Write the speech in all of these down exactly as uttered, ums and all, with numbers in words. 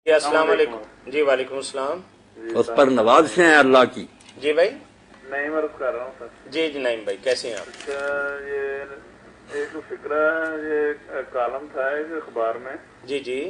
السلام علیکم جی وعلیکم السلام. اس پر نوازشیں ہیں اللہ کی. جی بھائی نعیم عرض کر رہا ہوں سر. جی جی نعیم بھائی کیسے ہیں آپ؟ اچھا یہ ایک فکرہ یہ کالم تھا ایک اخبار میں. جی جی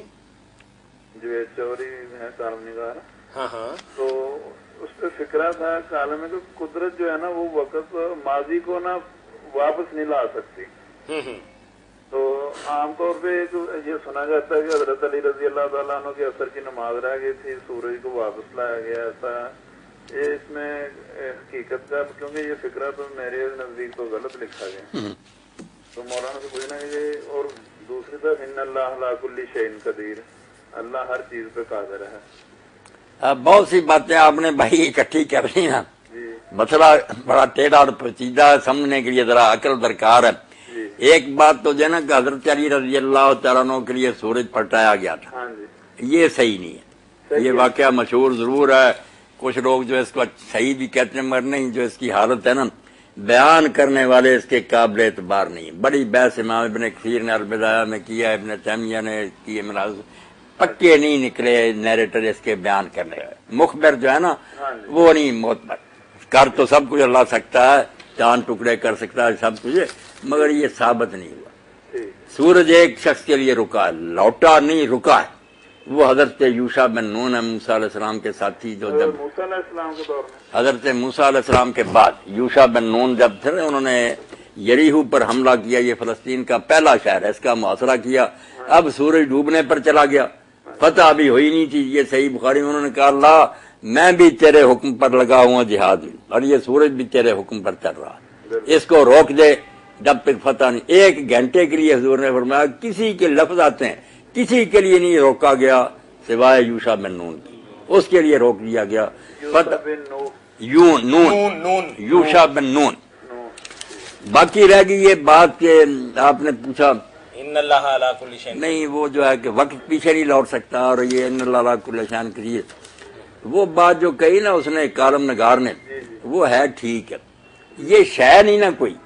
جو چوری ہے کالم نگار. ہاں ہاں تو اس پہ فکرہ تھا کالم میں کہ قدرت جو ہے نا وہ وقت ماضی کو نا واپس نہیں لا سکتی. ہوں ہوں تو عام طور پہ یہ سنا جاتا ہے کہ حضرت علی رضی اللہ تعالیٰ عنہ کے اثر کی نماز رہ گئی تھی، سورج کو واپس لایا گیا. ایسا یہ اس میں حقیقت کا کیونکہ یہ فکرہ تو میرے نزدیک تو غلط لکھا گیا. تو مولانا سے پوچھنا کہ یہ اور دوسری طرف ان اللہ علی کل شیء قدیر، اللہ ہر چیز پہ قادر ہے. اب بہت سی باتیں آپ نے بھائی اکٹھی کر لی نا. مسئلہ بڑا ٹیڑھا اور پیچیدہ ہے، سمجھنے کے لیے ذرا عقل درکار ہے. ایک بات تو جو ہے نا کہ حضرت علی رضی اللہ تعالیٰ عنہ کے لیے سورج پلٹایا گیا تھا، یہ صحیح نہیں ہے. یہ واقعہ مشہور ضرور ہے، کچھ لوگ جو اس کو صحیح بھی کہتے ہیں مگر نہیں. جو اس کی حالت ہے نا بیان کرنے والے اس کے قابل اعتبار نہیں. بڑی بحث امام ابن کثیر نے البدایہ میں کیا، ابن تیمیہ نے کی، پکے نہیں نکلے نیریٹر اس کے بیان کرنے. مخبر جو ہے نا وہ نہیں معتبر. کر تو سب کچھ اللہ سکتا ہے، چاند ٹکڑے کر سکتا ہے سب کچھ، مگر یہ ثابت نہیں ہوا. سورج ایک شخص کے لیے رکا ہے، لوٹا نہیں رکا ہے. وہ حضرت یوشع بن نون ہے، موسیٰ علیہ السلام کے ساتھی. جو جب موسیٰ علیہ السلام کے دور میں حضرت موسیٰ علیہ السلام کے بعد یوشع بن نون جب تھے انہوں نے یریحو پر حملہ کیا. یہ فلسطین کا پہلا شہر ہے، اس کا محاصرہ کیا. اب سورج ڈوبنے پر چلا گیا، فتح ابھی ہوئی نہیں تھی. یہ صحیح بخاری میں انہوں نے کہا اللہ میں بھی تیرے حکم پر لگا ہوں جہاد میں، اور یہ سورج بھی تیرے حکم پر چل رہا ہے، اس کو روک دے جب تک فتح نہیں. ایک گھنٹے کے لیے حضور نے فرمایا کسی کے لفظ آتے ہیں، کسی کے لیے نہیں روکا گیا سوائے یوشع بن نون کی، اس کے لیے روک دیا گیا. یون نون یوشع بن نون. باقی رہ گئی یہ بات کہ آپ نے پوچھا ان اللہ علی کل شیء، نہیں وہ جو ہے کہ وقت پیچھے نہیں لوٹ سکتا، اور یہ ان اللہ علی کل شیء قدیر، وہ بات جو کہی نا اس نے کالم نگار نے، وہ ہے ٹھیک ہے. یہ شے نہیں نا کوئی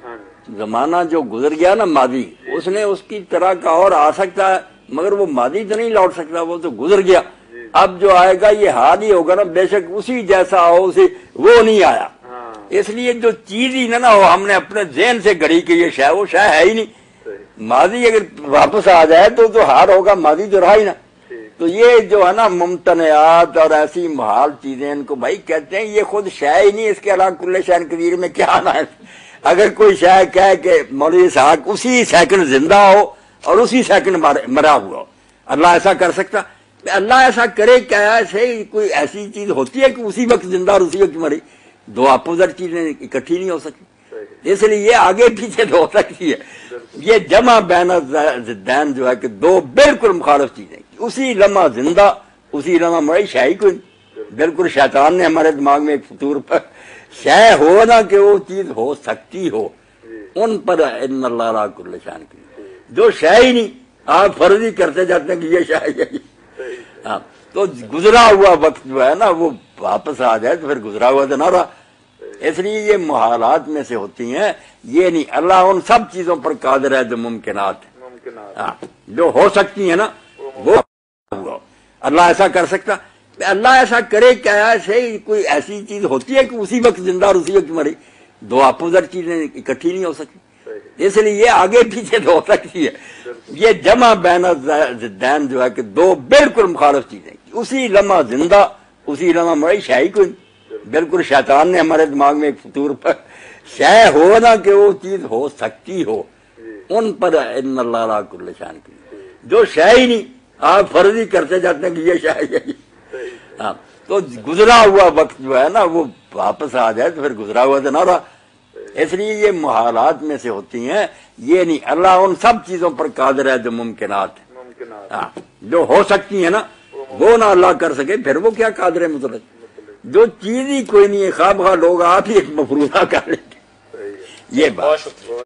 زمانہ جو گزر گیا نا ماضی، اس نے اس کی طرح کا اور آ سکتا ہے، مگر وہ ماضی تو نہیں لوٹ سکتا، وہ تو گزر گیا. اب جو آئے گا یہ حال ہی ہوگا نا، بے شک اسی جیسا ہو، اسی وہ نہیں آیا. اس لیے جو چیز ہی نہ ہو ہم نے اپنے ذہن سے گھڑی کہ یہ شے، وہ شے ہے ہی نہیں. ماضی اگر واپس آ جائے تو تو حال ہوگا، ماضی تو رہا ہی نا. تو یہ جو ہے نا ممتنعات اور ایسی محال چیزیں ان کو بھائی کہتے ہیں، یہ خود شے ہی نہیں. اس کے علاوہ کل شیء قدیر میں کیا آنا ہے؟ اگر کوئی شے کہے کہ مولوی صاحب اسی سیکنڈ زندہ ہو اور اسی سیکنڈ مرا ہوا ہو، اللہ ایسا کر سکتا؟ اللہ ایسا کرے کیا؟ ایسے کوئی ایسی چیز ہوتی ہے کہ اسی وقت زندہ اور اسی وقت مری؟ دو اپوزٹ چیزیں اکٹھی نہیں ہو سکتی. اس لیے یہ آگے پیچھے تو ہو سکتی ہے، یہ جمع بین الضدین جو ہے کہ دو بالکل مخالف چیزیں، اسی لمحہ زندہ اسی لمحہ مری، شے ہی کوئی. بالکل شیطان نے ہمارے دماغ میں ایک فطور پر شے ہو نا کہ وہ چیز ہو سکتی ہو، ان پر ان اللہ علی کل شیء قدیر. جو شے ہی نہیں آپ فرض ہی کرتے جاتے ہیں کہ یہ شے ہے. ہاں تو گزرا ہوا وقت جو ہے نا وہ واپس آ جائے تو پھر گزرا ہوا تو نہ رہا. اس لیے یہ محالات میں سے ہوتی ہیں، یہ نہیں. اللہ ان سب چیزوں پر قادر ہے جو ممکنات ہیں، جو ہو سکتی ہیں نا وہ ہوا. اللہ ایسا کر سکتا؟ اللہ ایسا کرے کیا؟ ایسے کوئی ایسی چیز ہوتی ہے کہ اسی وقت زندہ اور اسی وقت مری؟ دو اپوزٹ چیزیں اکٹھی نہیں ہو سکتی. اس لیے یہ آگے پیچھے تو ہو سکتی ہے، یہ جمع بین الضدین جو ہے کہ دو بالکل مخالف چیزیں، اسی لمحہ زندہ اسی لمحہ مری، شے ہی کوئی. بالکل شیطان نے ہمارے دماغ میں ایک فطور پر شے ہو نا کہ وہ چیز ہو سکتی ہو، ان پر ان اللہ علی کل شیء قدیر. جو شے ہی نہیں آپ فرض ہی کرتے جاتے ہیں کہ یہ شے ہے. ہاں تو گزرا ہوا وقت جو ہے نا وہ واپس آ جائے تو پھر گزرا ہوا تو نہ رہا. اس لیے یہ محالات میں سے ہوتی ہیں، یہ نہیں. اللہ ان سب چیزوں پر قادر ہے جو ممکنات ہیں، ہاں جو ہو سکتی ہیں نا وہ نہ اللہ کر سکے پھر وہ کیا قادر ہے مطلق. جو چیز ہی کوئی نہیں ہے، خواہ بخواہ لوگ آپ ہی ایک مفروضہ کر لیتے. یہ بات